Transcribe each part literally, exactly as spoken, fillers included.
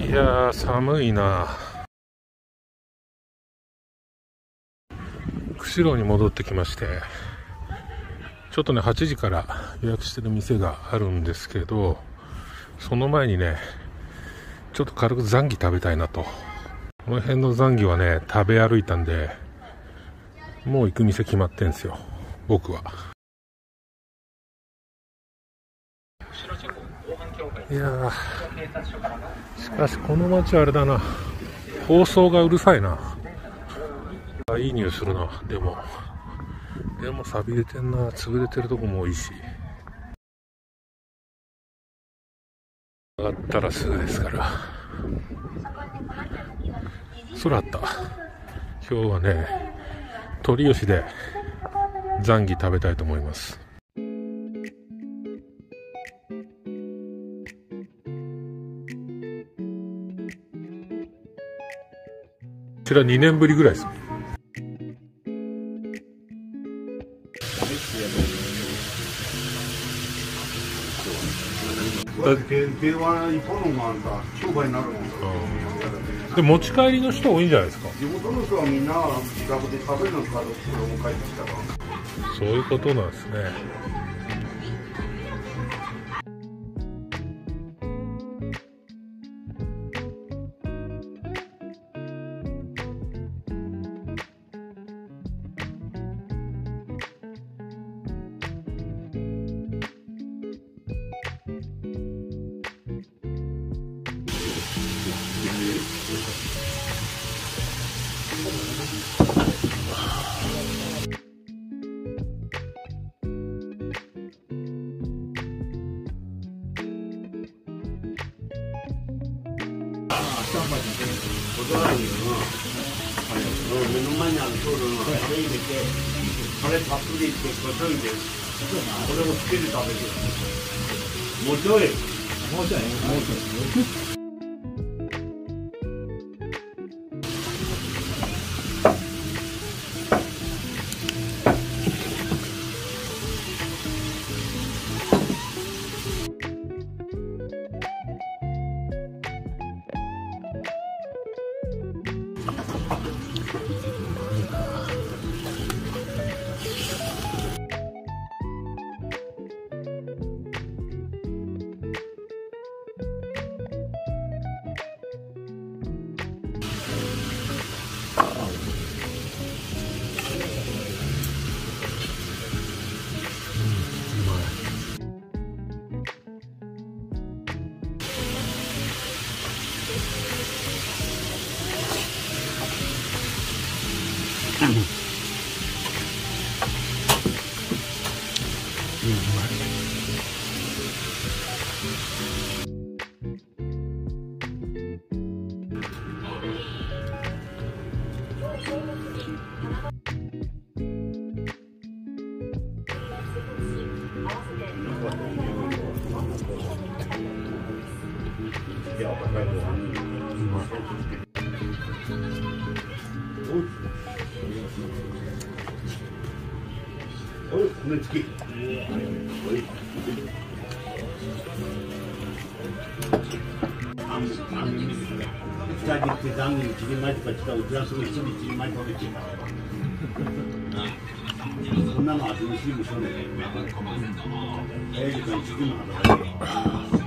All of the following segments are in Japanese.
いやー寒いな。釧路に戻ってきまして、ちょっとねはちじから予約してる店があるんですけど、その前にねちょっと軽くザンギ食べたいなと。この辺のザンギはね食べ歩いたんで、もう行く店決まってんすよ僕は。いやーしかしこの街はあれだな、放送がうるさいな。いい匂いするな。でもでも錆びれてんな。潰れてるとこも多いし、上がったらすぐですから。空あった。今日はね鳥吉でザンギ食べたいと思います。こちらにねんぶりぐらいです。で持ち帰りの人多いんじゃないですか。 地元の人はみんな自宅で食べるのか、お帰ってきたら。 そういうことなんですね。 目の前にあるソールのあれ入れて、あれたっぷりいってこしょいで、これをつけて食べて。もうちょい。もうちょい。もうちょい。 うん、うまい。 おい、骨付き。あん、あん、二人って残念、一人前とか来たら、うちらすぐ一人一人前食べて。そんなの味のしいもしょうね。ええ時間、一人も働いて。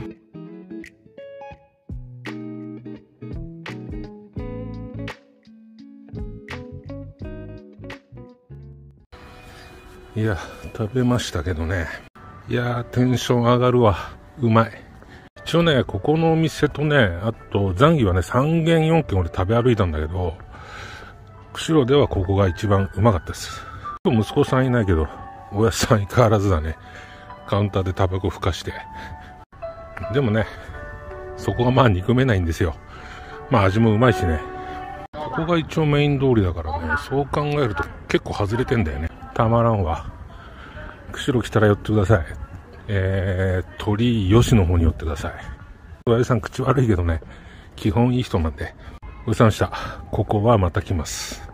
いや食べましたけどね、いやテンション上がるわ。うまい。一応ねここのお店とね、あとザンギはねさんけんよんけん俺食べ歩いたんだけど、釧路ではここが一番うまかったです。息子さんいないけどおやつさん相変わらずだね。カウンターでタバコふかして。でもねそこがまあ憎めないんですよ。まあ味もうまいしね。ここが一応メイン通りだからね、そう考えると結構外れてんだよね。たまらんわ。釧路来たら寄ってください。えー、鳥吉の方に寄ってください。親父さん口悪いけどね、基本いい人なんで。ごちそうさまでした。ここはまた来ます。